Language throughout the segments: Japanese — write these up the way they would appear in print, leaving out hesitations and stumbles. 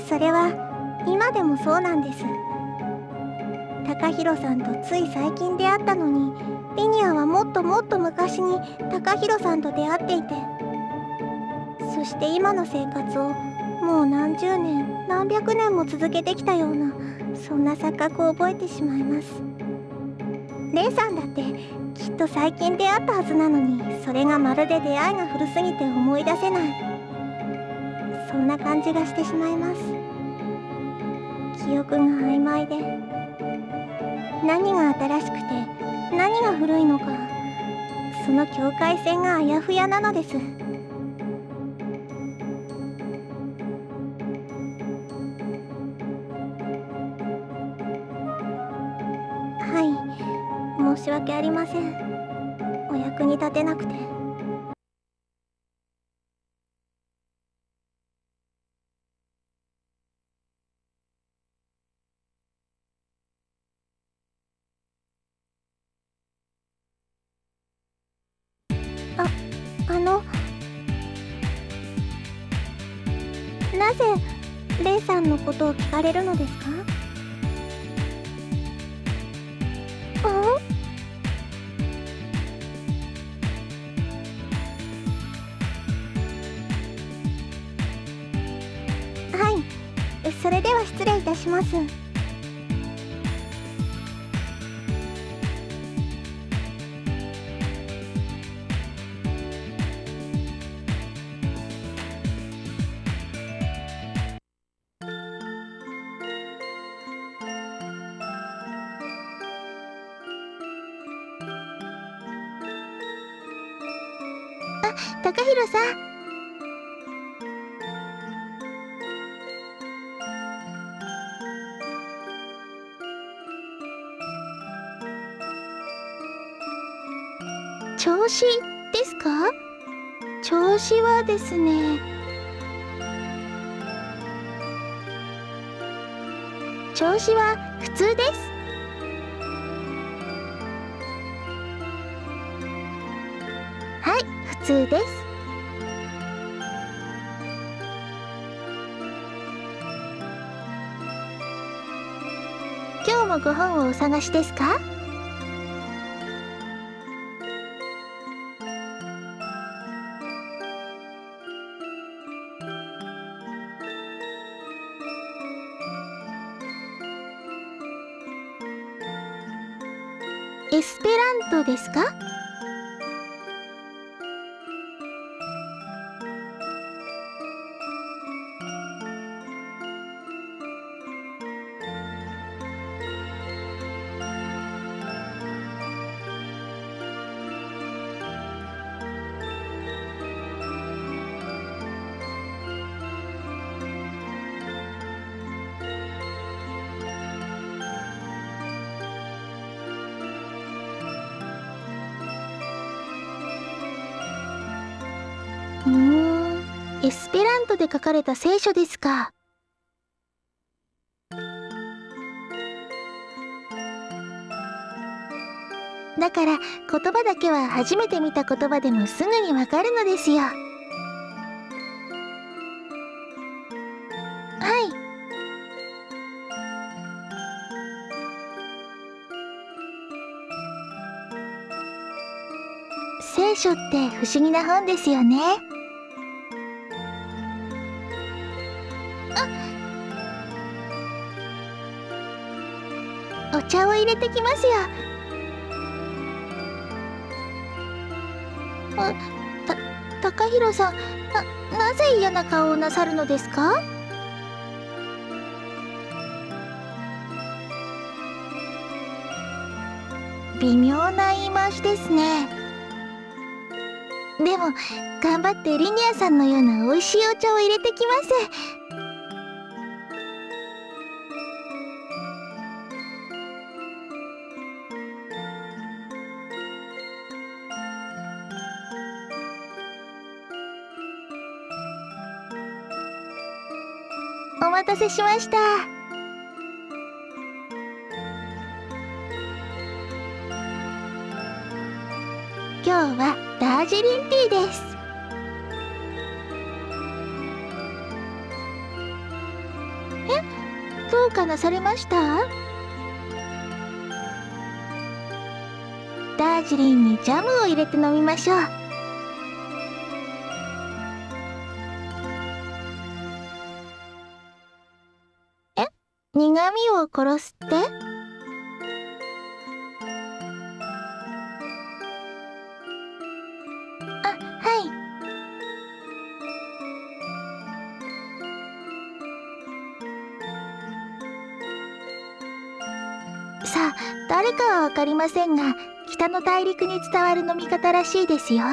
それは今でもそうなんです。高弘さんとつい最近出会ったのに、リニアはもっともっと昔に高弘さんと出会っていて、そして今の生活をもう何十年何百年も続けてきたような、そんな錯覚を覚えてしまいます。レイさんだってきっと最近出会ったはずなのに、それがまるで出会いが古すぎて思い出せない、そんな感じがしてしまいます。記憶が曖昧で、何が新しくて何が古いのか、その境界線があやふやなのです。はい、申し訳ありません。お役に立てなくて。なぜレイさんのことを聞かれるのですか？はい、それでは失礼いたします。高弘さん。調子ですか？調子はですね、調子は普通です。はい、普通です。今日もご本をお探しですか？エスペラントですか？エスペラントで書かれた聖書ですか。だから言葉だけは初めて見た言葉でもすぐにわかるのですよ。はい。聖書って不思議な本ですよね。お茶を入れてきますよ。高弘さん、なぜ嫌な顔をなさるのですか？微妙な言い回しですね。でも頑張ってリニアさんのような美味しいお茶を入れてきます。お待たせしました。今日はダージリンティーです。 うかなされました？ダージリンにジャムを入れて飲みましょう。え、苦味を殺すって？あ、はい。さあ、誰かはわかりませんが、北の大陸に伝わる飲み方らしいですよ。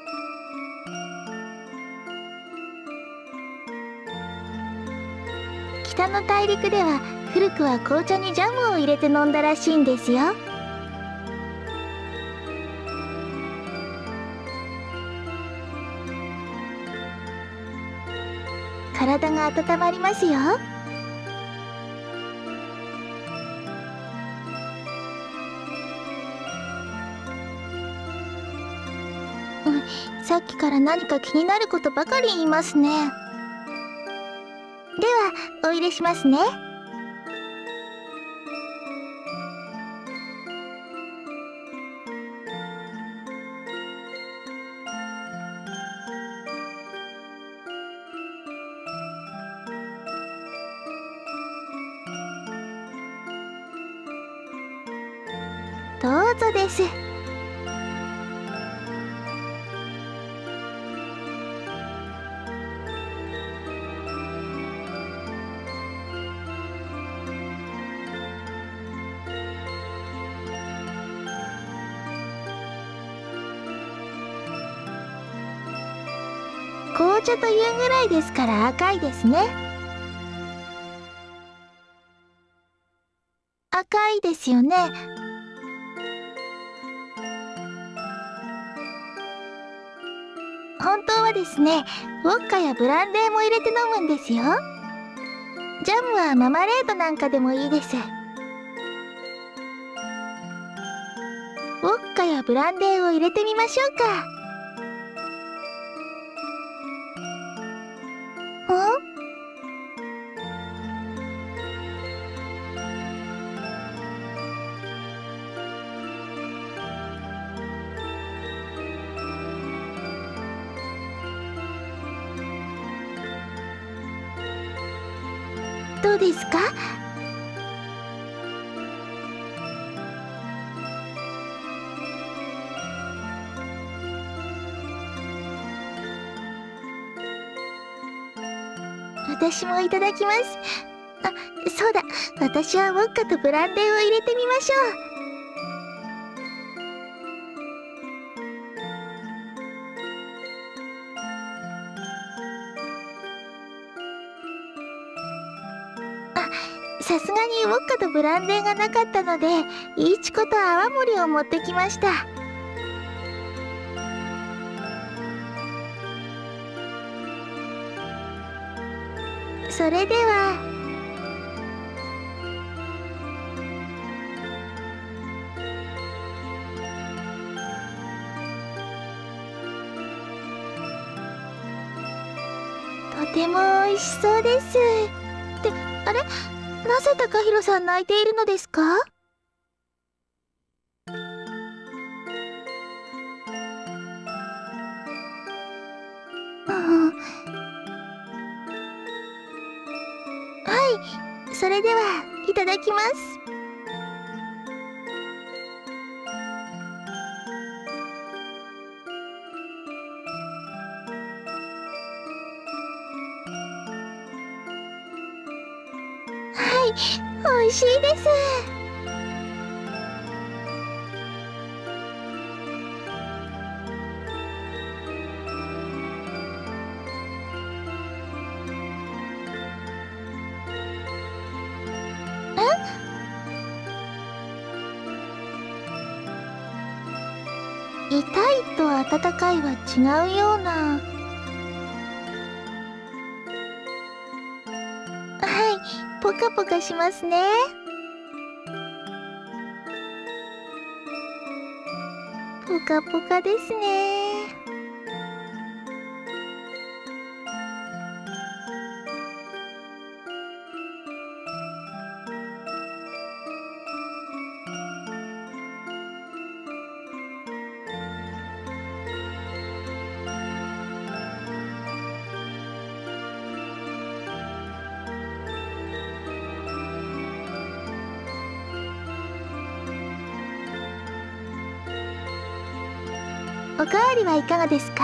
北の大陸では古くは紅茶にジャムを入れて飲んだらしいんですよ。体が温まりますよ。さっきから何か気になることばかり言いますね。ではお入れしますね。どうぞです。紅茶というぐらいですから赤いですね。赤いですよね。本当はですね、ウォッカやブランデーも入れて飲むんですよ。ジャムはママレードなんかでもいいです。ウォッカやブランデーを入れてみましょうか。どうですか？私もいただきます。あ、そうだ。私はウォッカとブランデーを入れてみましょう。さすがにウォッカとブランデーがなかったので、イーチコと泡盛を持ってきました。それでは。とても美味しそうです。って、あれ？なぜ高弘さん泣いているのですか？はい、それではいただきます。はい、美味しいです。痛いと温かいは違うような。はい、ポカポカしますね。ポカポカですね。 おかわりはいかがですか？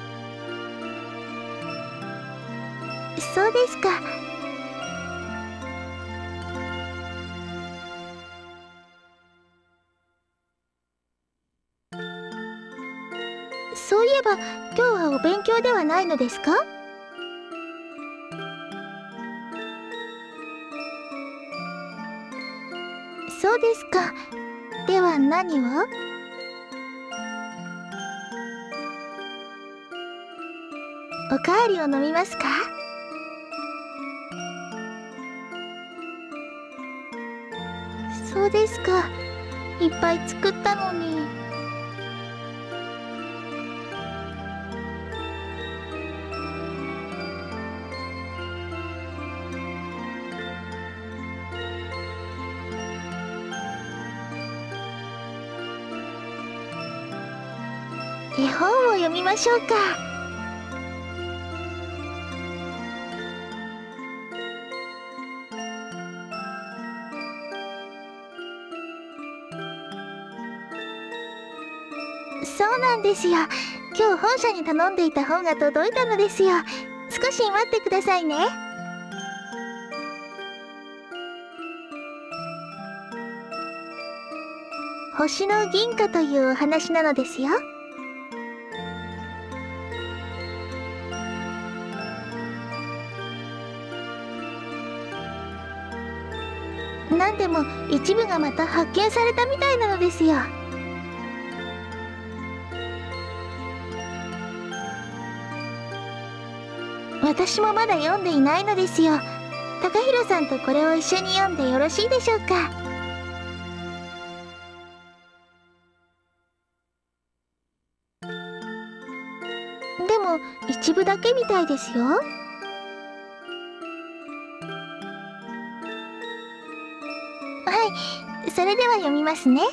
そうですか。そういえば今日はお勉強ではないのですか？そうですか。では何を？おかわりを飲みますか？そうですか。いっぱい作ったのに。絵本を読みましょうか。そうなんですよ。今日本社に頼んでいた本が届いたのですよ。少し待ってくださいね。星の銀貨というお話なのですよ。なんでも一部がまた発見されたみたいなのですよ。私もまだ読んでいないのですよ。高弘さんとこれを一緒に読んでよろしいでしょうか。でも一部だけみたいですよ。はい、それでは読みますね。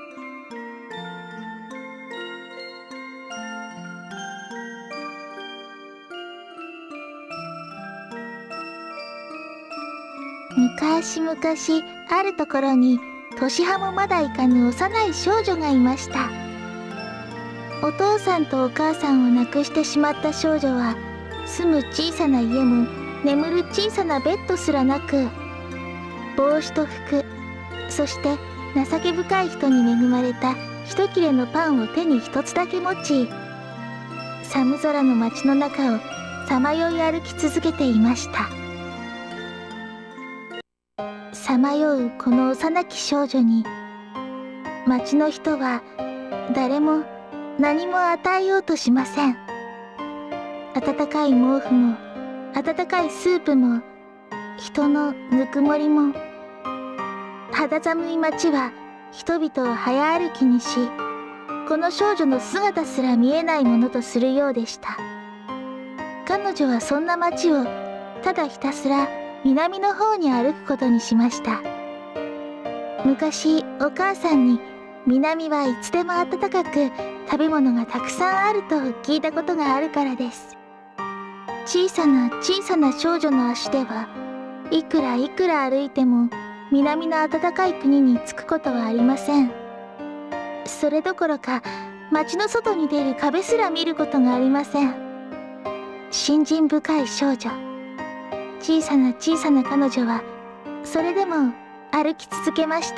昔々あるところに年端もまだいかぬ幼い少女がいました。お父さんとお母さんを亡くしてしまった少女は住む小さな家も眠る小さなベッドすらなく、帽子と服、そして情け深い人に恵まれた一切れのパンを手に一つだけ持ち、寒空の街の中をさまよい歩き続けていました。さまようこの幼き少女に町の人は誰も何も与えようとしません。温かい毛布も温かいスープも人のぬくもりも、肌寒い町は人々を早歩きにし、この少女の姿すら見えないものとするようでした。彼女はそんな町をただひたすら南の方に歩くことにしました。昔お母さんに南はいつでも暖かく食べ物がたくさんあると聞いたことがあるからです。小さな小さな少女の足ではいくらいくら歩いても南の暖かい国に着くことはありません。それどころか町の外に出る壁すら見ることがありません。信心深い少女、小さな小さな彼女はそれでも歩き続けました。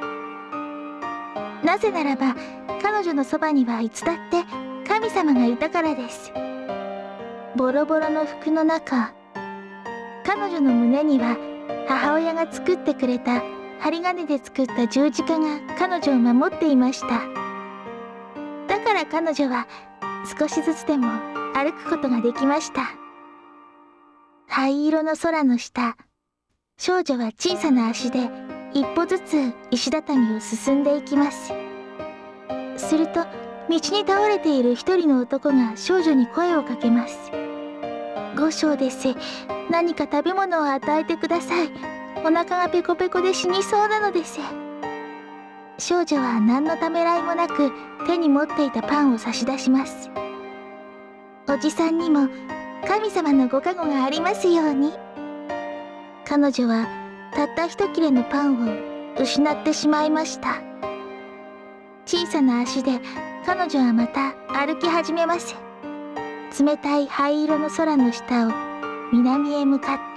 なぜならば彼女のそばにはいつだって神様がいたからです。ボロボロの服の中、彼女の胸には母親が作ってくれた針金で作った十字架が彼女を守っていました。だから彼女は少しずつでも歩くことができました。灰色の空の下、少女は小さな足で一歩ずつ石畳を進んでいきます。すると道に倒れている一人の男が少女に声をかけます。五章です。何か食べ物を与えてください。お腹がペコペコで死にそうなのです。少女は何のためらいもなく手に持っていたパンを差し出します。おじさんにも神様のご加護がありますように。彼女はたった一切れのパンを失ってしまいました。小さな足で彼女はまた歩き始めます。冷たい灰色の空の下を南へ向かって。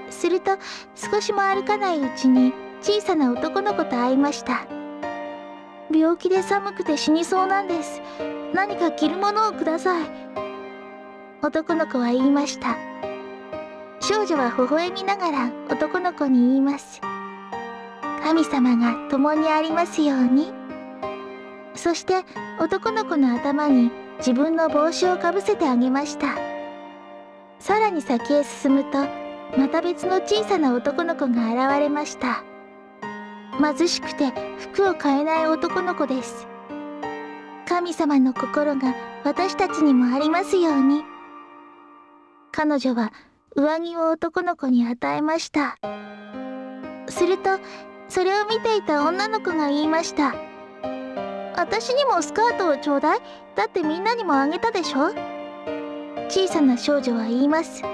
すると少しも歩かないうちに小さな男の子と会いました。病気で寒くて死にそうなんです。何か着るものをください。男の子は言いました。少女は微笑みながら男の子に言います。神様が共にありますように。そして男の子の頭に自分の帽子をかぶせてあげました。さらに先へ進むと、また別の小さな男の子が現れました。貧しくて服を買えない男の子です。神様の心が私たちにもありますように。彼女は上着を男の子に与えました。するとそれを見ていた女の子が言いました。私にもスカートをちょうだい。だってみんなにもあげたでしょ。小さな少女は言います。はい、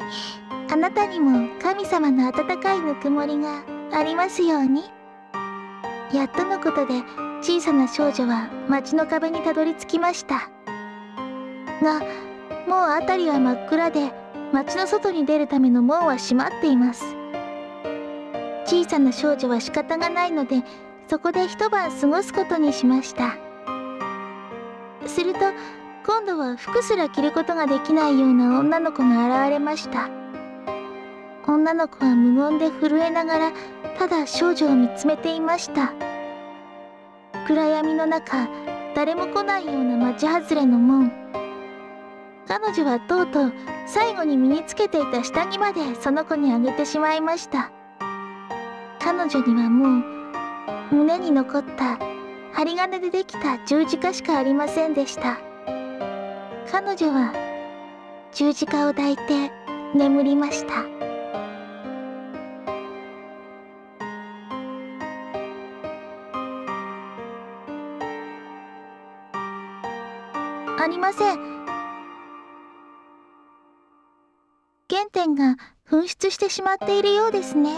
あなたにも神様の温かいぬくもりがありますように。やっとのことで小さな少女は町の壁にたどり着きました。が、もう辺りは真っ暗で、町の外に出るための門は閉まっています。小さな少女は仕方がないので、そこで一晩過ごすことにしました。すると今度は服すら着ることができないような女の子が現れました。女の子は無言で震えながらただ少女を見つめていました。暗闇の中、誰も来ないような町外れの門。彼女はとうとう最後に身につけていた下着までその子にあげてしまいました。彼女にはもう胸に残った針金でできた十字架しかありませんでした。彼女は十字架を抱いて眠りました。ありません。原点が紛失してしまっているようですね。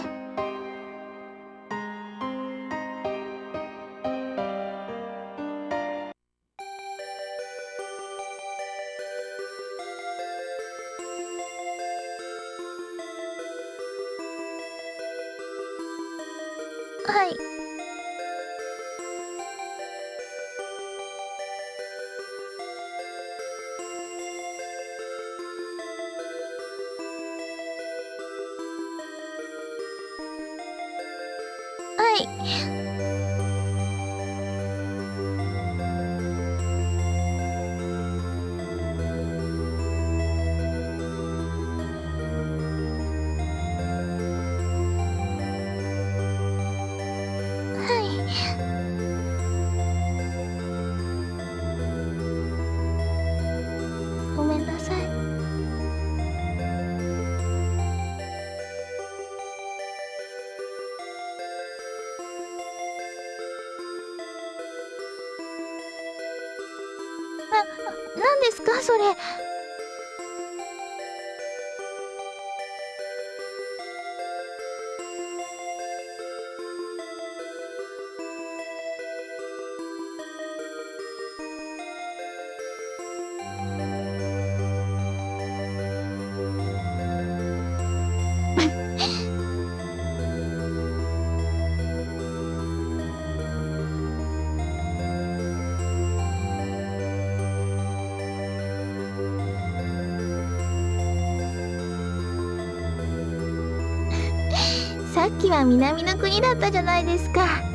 はい。はい。ごめんなさい。何ですかそれ。さっきは南の国だったじゃないですか。